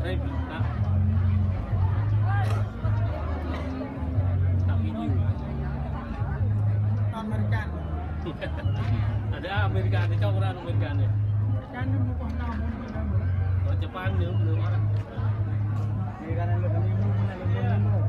đây tak video American. ada Amerika ada orang Amerika nih Kan mo ko na mo ni mo. orang Jepang belum orang Di kanan lo kami mo na lo mo.